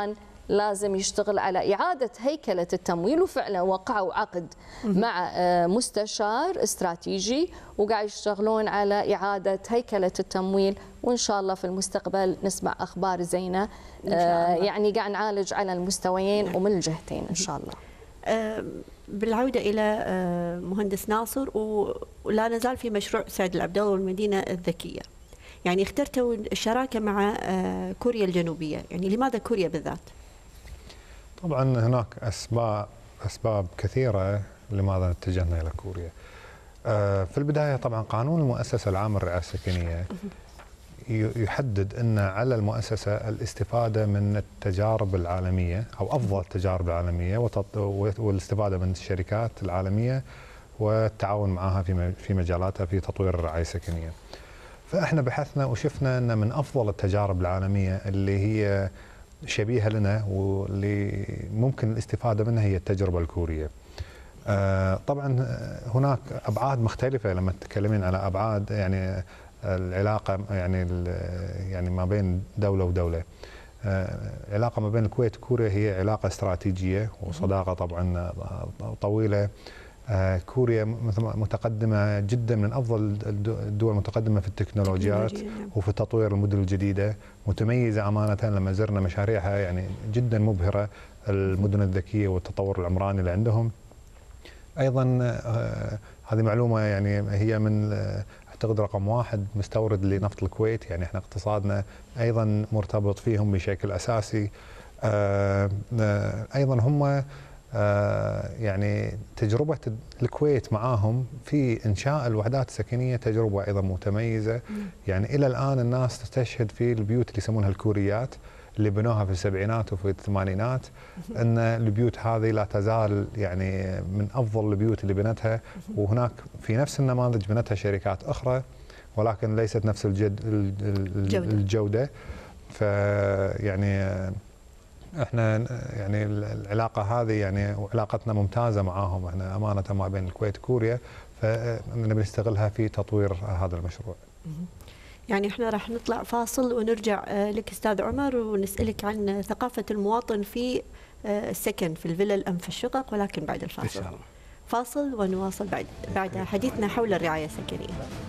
لازم يشتغل على إعادة هيكلة التمويل، وفعلا وقعوا عقد مع مستشار استراتيجي وقاعد يشتغلون على إعادة هيكلة التمويل، وإن شاء الله في المستقبل نسمع أخبار زينة. يعني قاعد نعالج على المستويين ومن الجهتين إن شاء الله. بالعودة إلى مهندس ناصر، ولا نزال في مشروع سعد العبدالله والمدينة الذكية، يعني اخترتوا الشراكة مع كوريا الجنوبية، يعني لماذا كوريا بالذات؟ طبعا هناك أسباب كثيرة لماذا اتجهنا إلى كوريا. في البداية طبعا قانون المؤسسة العامة للرعاية السكنية يحدد أن على المؤسسة الاستفادة من التجارب العالمية أو أفضل التجارب العالمية والاستفادة من الشركات العالمية والتعاون معها في مجالاتها في تطوير الرعاية السكنية. فإحنا بحثنا وشفنا أن من أفضل التجارب العالمية اللي هي شبيهة لنا واللي ممكن الاستفادة منها هي التجربة الكورية. طبعا هناك أبعاد مختلفة لما تتكلمين على أبعاد، يعني العلاقة يعني ما بين دولة ودولة. العلاقة ما بين الكويت وكوريا هي علاقة استراتيجية وصداقة طبعا طويلة. كوريا متقدمة جدا، من أفضل الدول المتقدمة في التكنولوجيات وفي تطوير المدن الجديدة، متميزة أمانة. لما زرنا مشاريعها يعني جدا مبهرة، المدن الذكية والتطور العمراني اللي عندهم. أيضا هذه معلومة يعني هي من أعتقد رقم 1 مستورد لنفط الكويت، يعني احنا اقتصادنا أيضا مرتبط فيهم بشكل أساسي. أيضا هم يعني تجربة الكويت معاهم في إنشاء الوحدات السكنية تجربة أيضا متميزة. يعني إلى الآن الناس تستشهد في البيوت اللي يسمونها الكوريات اللي بنوها في السبعينات وفي الثمانينات، أن البيوت هذه لا تزال يعني من أفضل البيوت اللي بنتها، وهناك في نفس النماذج بنتها شركات أخرى ولكن ليست نفس الجودة. فيعني احنا يعني العلاقه هذه يعني وعلاقتنا ممتازه معاهم احنا امانه ما بين الكويت وكوريا، فنبي نستغلها في تطوير هذا المشروع. يعني احنا راح نطلع فاصل ونرجع لك استاذ عمر ونسالك عن ثقافه المواطن في السكن في الفلل ام في الشقق، ولكن بعد الفاصل. إن شاء الله. فاصل ونواصل بعد حديثنا حول الرعايه السكنيه.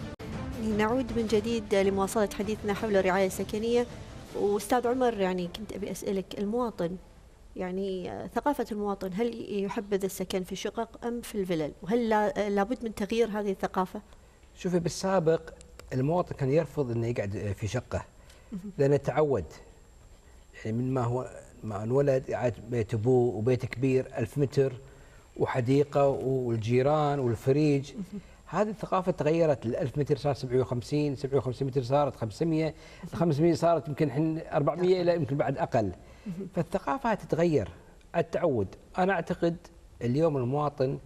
نعود من جديد لمواصله حديثنا حول الرعايه السكنيه. واستاذ عمر، يعني كنت ابي اسالك، المواطن يعني ثقافه المواطن، هل يحبذ السكن في الشقق ام في الفلل؟ وهل لابد من تغيير هذه الثقافه؟ شوفي، بالسابق المواطن كان يرفض انه يقعد في شقه لانه تعود، يعني من ما انولد قاعد بيت ابوه وبيت كبير 1000 متر وحديقه والجيران والفريج. هذه الثقافة تغيرت، ال 1000 متر صار 57 متر صارت 500 صارت يمكن الحين 400 إلى يمكن بعد أقل. فالثقافة تتغير، التعود. أنا أعتقد اليوم المواطن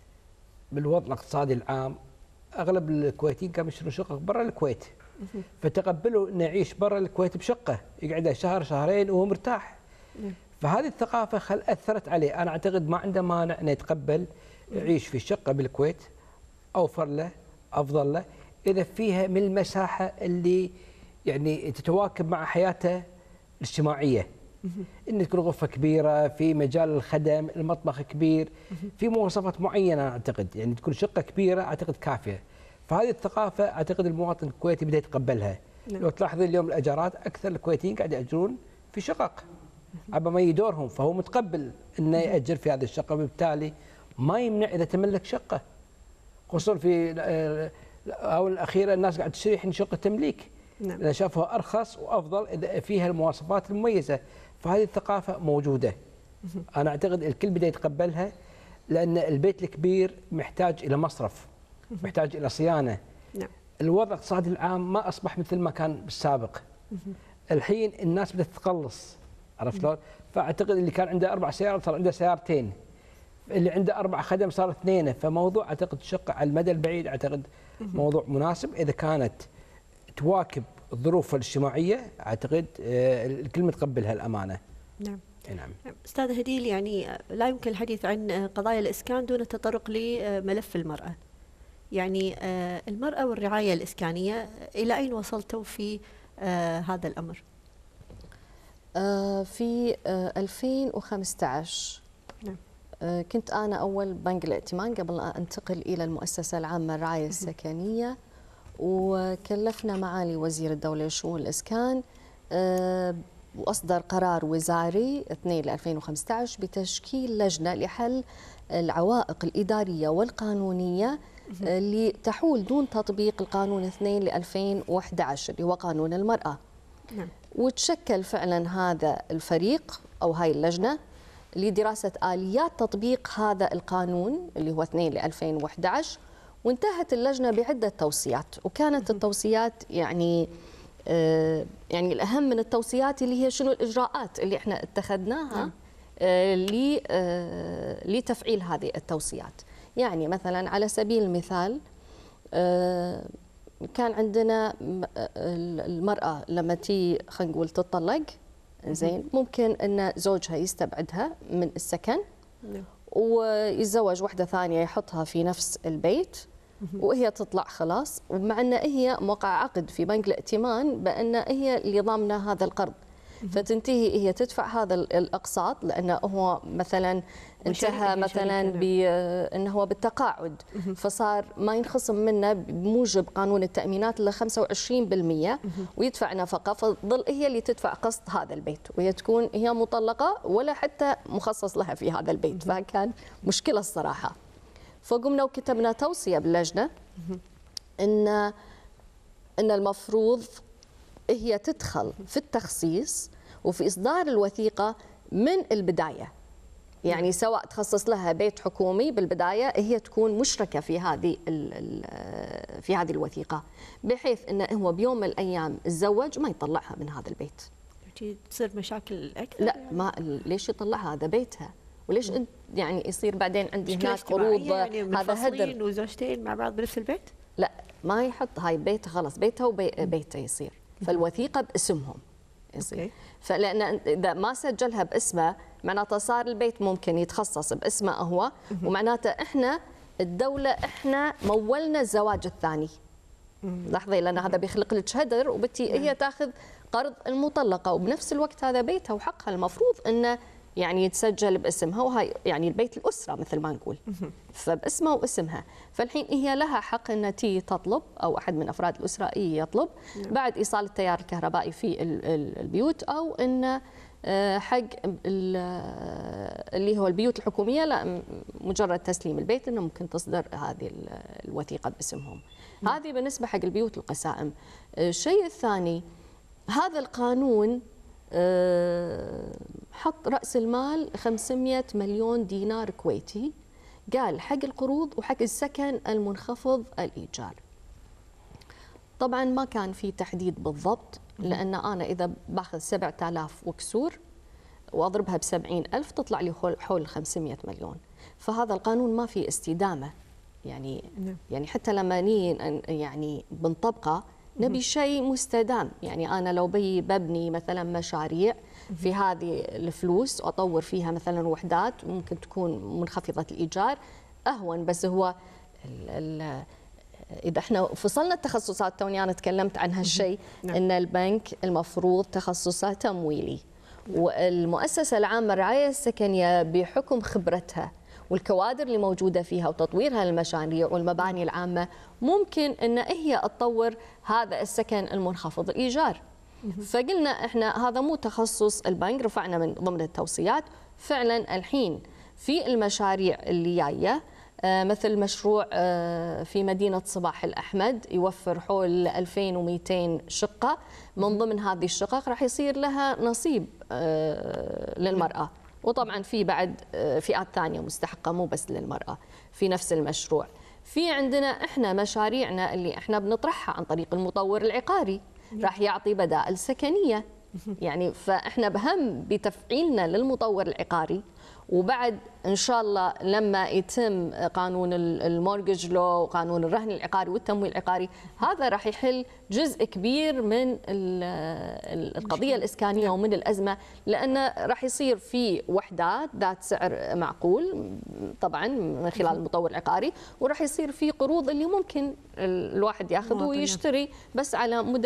بالوضع الاقتصادي العام أغلب الكويتيين كانوا يشترون شقق برا الكويت، فتقبلوا أنه يعيش برا الكويت بشقة يقعد شهر شهرين وهو مرتاح. فهذه الثقافة أثرت عليه. أنا أعتقد ما عنده مانع أنه يتقبل يعيش في شقة بالكويت، أوفر له أفضل له إذا فيها من المساحة اللي يعني تتواكب مع حياته الاجتماعية، إن تكون غرفة كبيرة في مجال الخدم، المطبخ كبير، في مواصفات معينة. أعتقد يعني تكون شقة كبيرة أعتقد كافية. فهذه الثقافة أعتقد المواطن الكويتي بدأ يتقبلها. لو تلاحظين اليوم الأجارات أكثر الكويتيين قاعد يأجرون في شقق عبا ما يدورهم، فهو متقبل إنه يأجر في هذه الشقة، وبالتالي ما يمنع إذا تملك شقة. خصوصا في الآونة الأخيرة الناس قاعد تشتري الحين شقة تمليك، لأن شافوها أرخص وأفضل إذا فيها المواصفات المميزة. فهذه الثقافة موجودة. أنا أعتقد الكل بدأ يتقبلها، لأن البيت الكبير محتاج إلى مصرف، محتاج إلى صيانة. الوضع الاقتصادي العام ما أصبح مثل ما كان بالسابق. الحين الناس بدأت تقلص، عرفت شلون؟ فأعتقد اللي كان عنده 4 سيارات صار عنده سيارتين، اللي عنده 4 خدم صار 2. فموضوع أعتقد الشقة على المدى البعيد أعتقد موضوع مناسب إذا كانت تواكب الظروف الاجتماعية. أعتقد الكل متقبلها الأمانة. نعم. نعم. أستاذ هديل، يعني لا يمكن الحديث عن قضايا الإسكان دون التطرق لملف المرأة. يعني المرأة والرعاية الإسكانية، إلى أين وصلتوا في هذا الأمر؟ في 2015 كنت أنا أول بنك الائتمان قبل أن أنتقل إلى المؤسسة العامة للرعاية السكنية، وكلفنا معالي وزير الدولة لشؤون الإسكان وأصدر قرار وزاري 2/2015 بتشكيل لجنة لحل العوائق الإدارية والقانونية اللي تحول دون تطبيق القانون 2/2011 اللي هو قانون المرأة. وتشكل فعلا هذا الفريق أو هاي اللجنة لدراسة آليات تطبيق هذا القانون اللي هو 2/2011، وانتهت اللجنة بعدة توصيات. وكانت التوصيات يعني الأهم من التوصيات اللي هي شنو الإجراءات اللي احنا اتخذناها لتفعيل هذه التوصيات. يعني مثلا على سبيل المثال كان عندنا المرأة لما تي خلينا نقول تطلق، زين، ممكن ان زوجها يستبعدها من السكن ويتزوج واحدة ثانية يحطها في نفس البيت وهي تطلع خلاص، ومع ان هي موقع عقد في بنك الائتمان بان هي اللي ضامنه هذا القرض، فتنتهي هي تدفع هذا الاقساط لانه هو مثلا انتهى مثلا بانه هو بالتقاعد، فصار ما ينخصم منه بموجب قانون التامينات الا 25% ويدفع نفقه، فتظل هي اللي تدفع قسط هذا البيت وهي تكون هي مطلقه ولا حتى مخصص لها في هذا البيت، فكان مشكله الصراحه. فقمنا وكتبنا توصيه باللجنه ان المفروض هي تدخل في التخصيص وفي إصدار الوثيقة من البداية، يعني سواء تخصص لها بيت حكومي بالبداية هي تكون مشركة في هذه الوثيقة، بحيث أنه هو بيوم من الأيام الزوج ما يطلعها من هذا البيت. تصير مشاكل أكثر؟ لا، ما ليش يطلعها؟ هذا بيتها، وليش انت يعني يصير بعدين عندي هناك قروض يعني هذا هدر وزوجتين مع بعض بنفس البيت؟ لا، ما يحط هاي بيتها، خلاص بيتها وبيته يصير، فالوثيقة باسمهم يصير. فلأن إذا ما سجلها باسمه معناته صار البيت ممكن يتخصص باسمه هو، ومعناته إحنا الدولة إحنا مولنا الزواج الثاني. لحظة، لأن هذا بيخلق لك هدر، وبتي هي تاخذ قرض المطلقة وبنفس الوقت هذا بيتها وحقها المفروض إنه يعني يتسجل باسمها، وهي يعني البيت الأسرة مثل ما نقول، فباسمها واسمها. فالحين هي لها حق أن تي تطلب أو أحد من أفراد الأسرة يطلب بعد إيصال التيار الكهربائي في البيوت، أو أن حق اللي هو البيوت الحكومية لا، مجرد تسليم البيت أنه ممكن تصدر هذه الوثيقة باسمهم. هذه بالنسبة حق البيوت القسائم. الشيء الثاني، هذا القانون حط رأس المال 500 مليون دينار كويتي، قال حق القروض وحق السكن المنخفض الإيجار. طبعا ما كان في تحديد بالضبط، لأن أنا إذا باخذ 7000 وكسور وأضربها ب70,000 تطلع لي حول 500 مليون. فهذا القانون ما في استدامة، يعني حتى لما يعني بنطبقه نبي شيء مستدام. يعني أنا لو ببني مثلا مشاريع في هذه الفلوس وأطور فيها مثلا وحدات ممكن تكون منخفضة الإيجار أهون، بس هو إذا احنا فصلنا التخصصات، توني أنا تكلمت عن هالشيء، إن البنك المفروض تخصصه تمويلي، والمؤسسة العامة للرعاية السكنية بحكم خبرتها والكوادر اللي موجودة فيها وتطويرها للمشاريع والمباني العامة ممكن أن هي تطور هذا السكن المنخفض الإيجار. فقلنا إحنا هذا مو تخصص البنك، رفعنا من ضمن التوصيات. فعلا الحين في المشاريع اللي جاية مثل مشروع في مدينة صباح الأحمد يوفر حول 2200 شقة، من ضمن هذه الشقق راح يصير لها نصيب للمرأة، وطبعا في بعد فئات ثانية مستحقة مو بس للمرأة في نفس المشروع. في عندنا احنا مشاريعنا اللي احنا بنطرحها عن طريق المطور العقاري راح يعطي بدائل سكنية، يعني فاحنا بهم بتفعيلنا للمطور العقاري، وبعد ان شاء الله لما يتم قانون المورجج لو وقانون الرهن العقاري والتمويل العقاري، هذا راح يحل جزء كبير من القضيه الاسكانيه ومن الازمه، لانه راح يصير في وحدات ذات سعر معقول طبعا من خلال المطور العقاري، وراح يصير في قروض اللي ممكن الواحد ياخذ ويشتري بس على مدد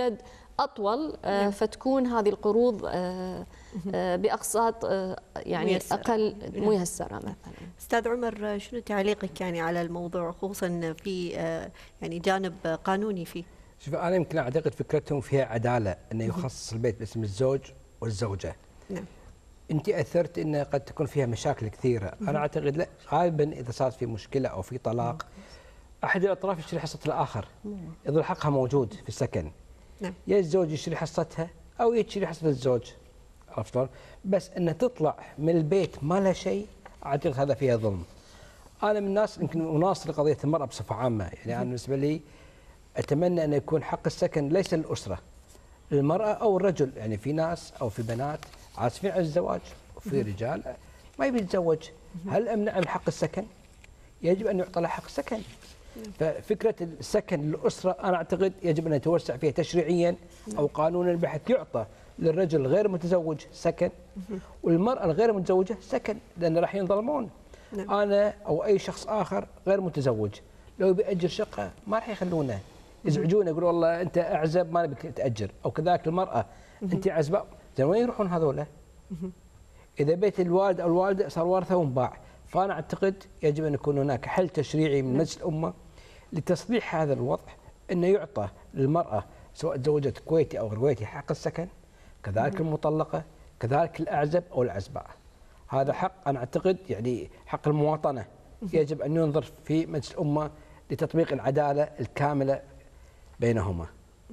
أطول، فتكون هذه القروض بأقساط يعني ميسرة. أقل ميسرة مثلا. أستاذ عمر، شنو تعليقك يعني على الموضوع، خصوصا في يعني جانب قانوني فيه؟ شوف، انا يمكن اعتقد فكرتهم فيها عداله، انه يخصص البيت باسم الزوج والزوجه. نعم. انت اثرت انه قد تكون فيها مشاكل كثيره، انا اعتقد لا، غالبا اذا صارت في مشكله او في طلاق احد الاطراف يشتري حصه الاخر، يظل حقها موجود في السكن. نعم. يا الزوج يشتري حصتها او يشتري حصه الزوج، عرفت شلون؟ بس انه تطلع من البيت ما لها شيء، اعتقد هذا فيها ظلم. انا من الناس يمكن مناصر لقضيه المراه بصفه عامه، يعني انا بالنسبه لي اتمنى ان يكون حق السكن ليس للاسره، للمراه او الرجل، يعني في ناس او في بنات عازفين على الزواج وفي رجال ما يبي يتزوج، هل امنع من حق السكن؟ يجب ان يعطى له حق السكن. ففكره السكن للاسره انا اعتقد يجب ان يتوسع فيها تشريعيا او قانونا بحيث يعطى للرجل غير متزوج سكن والمراه الغير متزوجه سكن، لان راح ينظلمون. انا او اي شخص اخر غير متزوج لو بيأجر شقه ما راح يخلونه، يزعجونه، يقولوا والله انت اعزب ما نبيك تاجر، او كذلك المراه انت عزباء، زين وين يروحون هذولا؟ اذا بيت الوالد او الوالده صار ورثه وانباع، فانا اعتقد يجب ان يكون هناك حل تشريعي من مجلس الامه لتصليح هذا الوضع، انه يعطى للمراه سواء تزوجت كويتي او غير كويتي حق السكن، كذلك المطلقه، كذلك الاعزب او العزباء. هذا حق انا اعتقد يعني حق المواطنه، يجب ان ينظر في مجلس الامه لتطبيق العداله الكامله بينهما.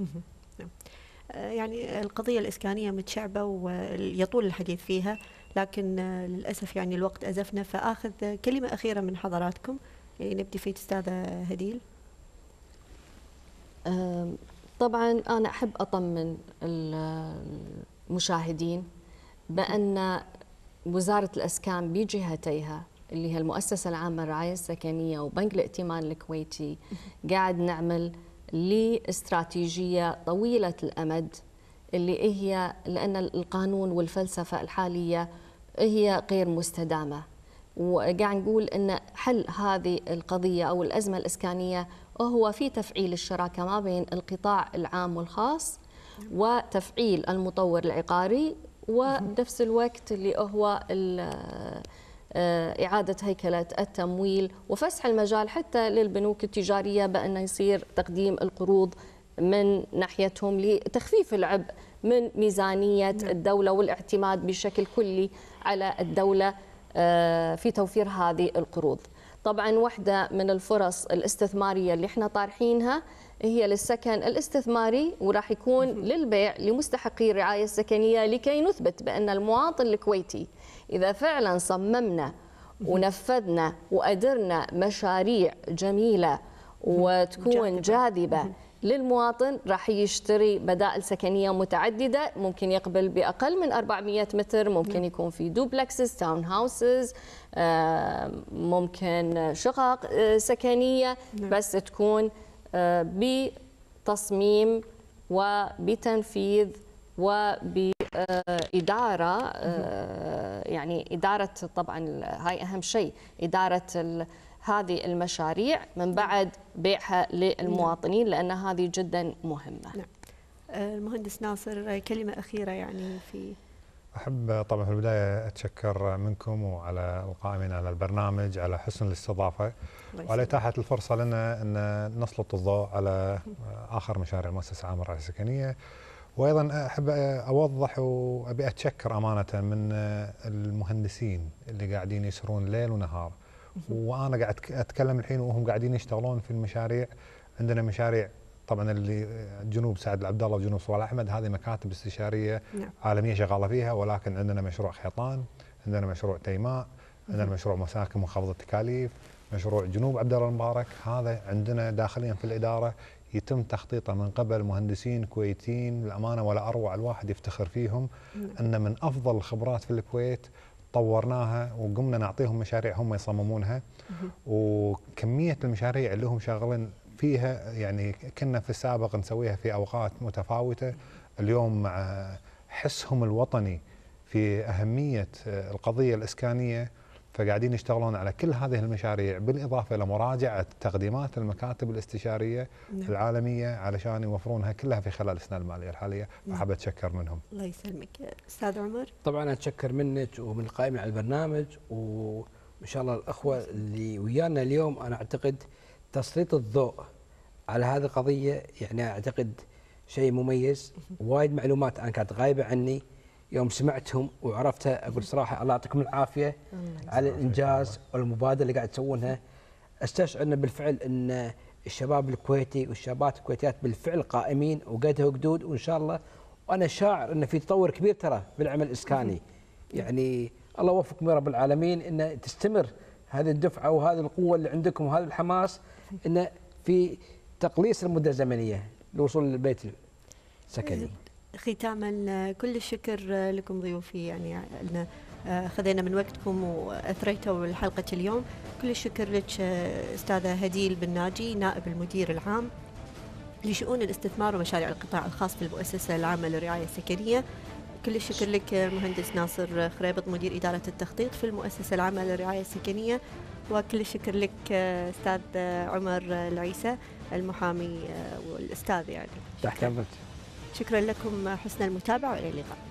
يعني القضية الإسكانية متشعبة ويطول الحديث فيها، لكن للأسف يعني الوقت أزفنا، فآخذ كلمة أخيرة من حضراتكم. يعني نبدي في أستاذة هديل. طبعا أنا أحب أطمن المشاهدين بأن وزارة الإسكان بجهتيها اللي هي المؤسسة العامة للرعاية السكنية وبنك الائتمان الكويتي قاعد نعمل لاستراتيجية طويلة الأمد اللي هي لأن القانون والفلسفة الحالية هي غير مستدامة، وقاعد نقول أن حل هذه القضية أو الأزمة الإسكانية هو في تفعيل الشراكة ما بين القطاع العام والخاص وتفعيل المطور العقاري، وبنفس الوقت اللي هو إعادة هيكلة التمويل وفسح المجال حتى للبنوك التجارية بأن يصير تقديم القروض من ناحيتهم لتخفيف العبء من ميزانية الدولة والاعتماد بشكل كلي على الدولة في توفير هذه القروض. طبعا واحدة من الفرص الاستثمارية اللي احنا طارحينها هي للسكن الاستثماري، وراح يكون للبيع لمستحقي الرعاية السكنية لكي نثبت بأن المواطن الكويتي إذا فعلا صممنا ونفذنا وأدرنا مشاريع جميلة وتكون جاذبة للمواطن راح يشتري بدائل سكنية متعددة، ممكن يقبل بأقل من 400 متر، ممكن يكون في دوبلكسز، تاون هاوسز، ممكن شقق سكنية، بس تكون بتصميم وبتنفيذ وبإدارة، يعني إدارة، طبعا هاي أهم شيء، إدارة هذه المشاريع من بعد بيعها للمواطنين، لأن هذه جدا مهمة. نعم. المهندس ناصر، كلمة أخيرة يعني في. أحب طبعا في البداية أتشكر منكم وعلى القائمين على البرنامج على حسن الاستضافة وعلى إتاحة الفرصة لنا أن نسلط الضوء على آخر مشاريع المؤسسة العامة للرعاية السكنية. وأيضا أحب أوضح وأبي أتشكر أمانة من المهندسين اللي قاعدين يسرون ليل ونهار، وأنا قاعد أتكلم الحين وهم قاعدين يشتغلون في المشاريع. عندنا مشاريع طبعا اللي جنوب سعد العبد الله وجنوب صوالح احمد، هذه مكاتب استشاريه عالميه شغاله فيها، ولكن عندنا مشروع خيطان، عندنا مشروع تيماء، عندنا مشروع مساكن منخفض التكاليف، مشروع جنوب عبد الله المبارك. هذا عندنا داخليا في الاداره يتم تخطيطه من قبل مهندسين كويتيين بالامانه ولا اروع، الواحد يفتخر فيهم ان من افضل الخبرات في الكويت طورناها وقمنا نعطيهم مشاريع هم يصممونها. وكميه المشاريع اللي هم شغالين فيها يعني كنا في السابق نسويها في اوقات متفاوته، اليوم مع حسهم الوطني في اهميه القضيه الاسكانيه فقاعدين يشتغلون على كل هذه المشاريع بالاضافه الى مراجعه تقديمات المكاتب الاستشاريه العالميه علشان يوفرونها كلها في خلال السنه الماليه الحاليه. احب اتشكر منهم. الله يسلمك. استاذ عمر. طبعا اتشكر منك ومن القائمين على البرنامج، وان شاء الله الاخوه اللي ويانا اليوم. انا اعتقد تسليط الضوء على هذه القضيه يعني اعتقد شيء مميز. وايد معلومات انا كانت غايبه عني، يوم سمعتهم وعرفتها اقول صراحه الله يعطيكم العافيه على الانجاز والمبادره اللي قاعد تسوونها. استشعر ان بالفعل ان الشباب الكويتي والشابات الكويتيات بالفعل قائمين وقدها وقدود، وان شاء الله وانا شاعر ان في تطور كبير ترى بالعمل الاسكاني. يعني الله يوفقكم يا رب العالمين ان تستمر هذه الدفعه وهذه القوه اللي عندكم وهذا الحماس ان في تقليص المده الزمنيه للوصول للبيت السكني. ختاما كل الشكر لكم ضيوفي، يعني أن خذينا من وقتكم وأثريتوا الحلقة اليوم. كل الشكر لك أستاذة هديل بن ناجي نائب المدير العام لشؤون الاستثمار ومشاريع القطاع الخاص في المؤسسة العامة للرعاية السكنية. كل الشكر لك مهندس ناصر خريبط مدير إدارة التخطيط في المؤسسة العامة للرعاية السكنية. وكل الشكر لك أستاذ عمر العيسى المحامي والأستاذ يعني. تحت أمرك. شكرا لكم حسن المتابعة وإلى اللقاء.